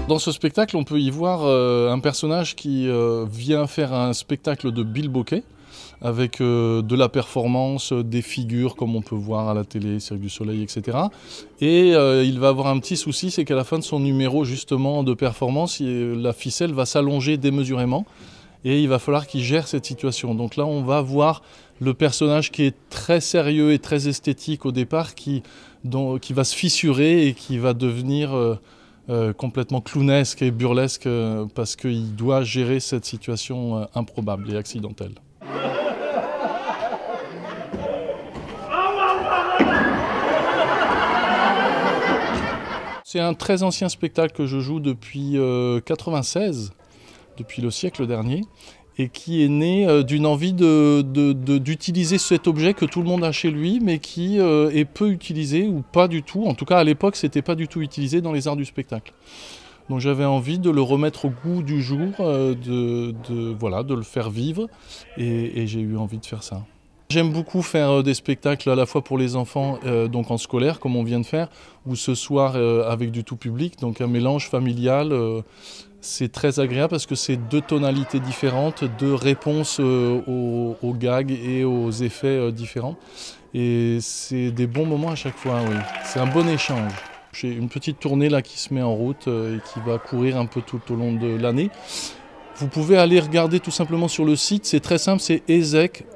Dans ce spectacle, on peut y voir un personnage qui vient faire un spectacle de bilboquet avec de la performance, des figures comme on peut voir à la télé, Cirque du Soleil, etc. Et il va avoir un petit souci, c'est qu'à la fin de son numéro justement de performance, la ficelle va s'allonger démesurément et il va falloir qu'il gère cette situation. Donc là, on va voir le personnage qui est très sérieux et très esthétique au départ, qui va se fissurer et qui va devenir complètement clownesque et burlesque parce qu'il doit gérer cette situation improbable et accidentelle. C'est un très ancien spectacle que je joue depuis 1996, depuis le siècle dernier, et qui est né d'une envie d'utiliser cet objet que tout le monde a chez lui, mais qui est peu utilisé ou pas du tout. En tout cas, à l'époque, c'était pas du tout utilisé dans les arts du spectacle. Donc j'avais envie de le remettre au goût du jour, de le faire vivre, et j'ai eu envie de faire ça. J'aime beaucoup faire des spectacles à la fois pour les enfants, donc en scolaire, comme on vient de faire, ou ce soir avec du tout public, donc un mélange familial. C'est très agréable parce que c'est deux tonalités différentes, deux réponses aux gags et aux effets différents. Et c'est des bons moments à chaque fois, oui. C'est un bon échange. J'ai une petite tournée là qui se met en route et qui va courir un peu tout au long de l'année. Vous pouvez aller regarder tout simplement sur le site, c'est très simple, c'est ezec.fr.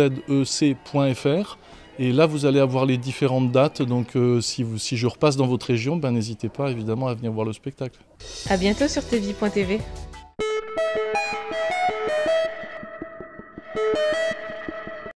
Et là, vous allez avoir les différentes dates. Donc si je repasse dans votre région, n'hésitez pas évidemment à venir voir le spectacle. À bientôt sur tvie.tv.